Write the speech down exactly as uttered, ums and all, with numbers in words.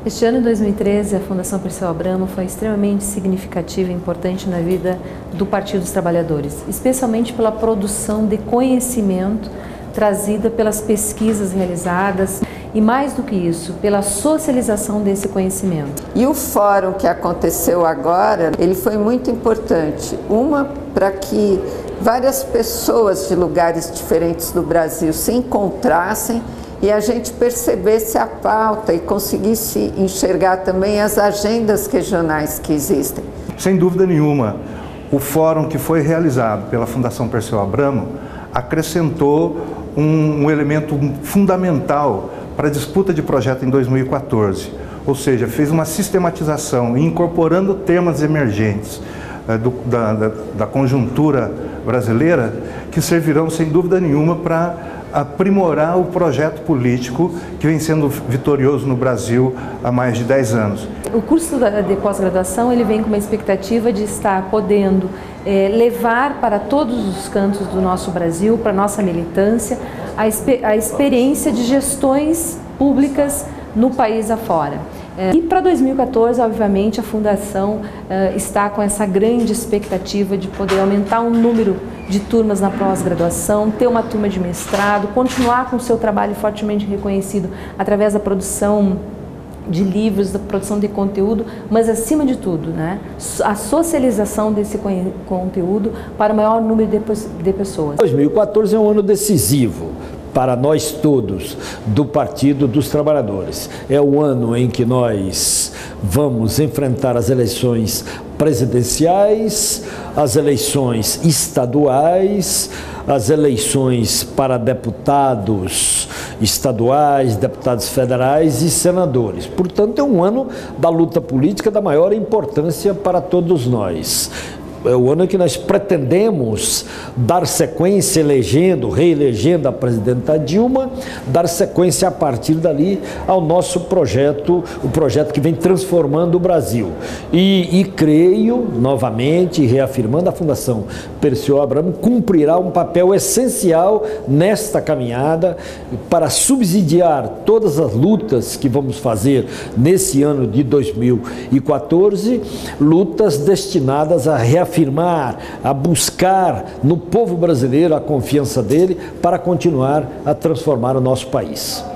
Este ano de dois mil e treze, a Fundação Perseu Abramo foi extremamente significativa e importante na vida do Partido dos Trabalhadores, especialmente pela produção de conhecimento trazida pelas pesquisas realizadas e, mais do que isso, pela socialização desse conhecimento. E o fórum que aconteceu agora, ele foi muito importante. Uma, para que várias pessoas de lugares diferentes do Brasil se encontrassem e a gente percebesse a pauta e conseguisse enxergar também as agendas regionais que existem. Sem dúvida nenhuma, o fórum que foi realizado pela Fundação Perseu Abramo acrescentou um, um elemento fundamental para a disputa de projeto em dois mil e quatorze, ou seja, fez uma sistematização incorporando temas emergentes eh, do, da, da, da conjuntura brasileira que servirão sem dúvida nenhuma para aprimorar o projeto político que vem sendo vitorioso no Brasil há mais de dez anos. O curso de pós-graduação ele vem com uma expectativa de estar podendo é, levar para todos os cantos do nosso Brasil, para a nossa militância, a, a experiência de gestões públicas no país afora. É, e para dois mil e quatorze, obviamente, a Fundação é, está com essa grande expectativa de poder aumentar o número de turmas na pós-graduação, ter uma turma de mestrado, continuar com o seu trabalho fortemente reconhecido através da produção de livros, da produção de conteúdo, mas acima de tudo, né, a socialização desse conteúdo para o maior número de, de pessoas. dois mil e quatorze é um ano decisivo para nós todos do Partido dos Trabalhadores. É o ano em que nós vamos enfrentar as eleições presidenciais, as eleições estaduais, as eleições para deputados estaduais, deputados federais e senadores. Portanto, é um ano da luta política da maior importância para todos nós. É o ano que nós pretendemos dar sequência, elegendo, reelegendo a presidenta Dilma, dar sequência a partir dali ao nosso projeto, o projeto que vem transformando o Brasil. E, e creio, novamente, reafirmando, a Fundação Perseu Abramo cumprirá um papel essencial nesta caminhada para subsidiar todas as lutas que vamos fazer nesse ano de dois mil e quatorze, lutas destinadas a reafirmar afirmar, a buscar no povo brasileiro a confiança dele para continuar a transformar o nosso país.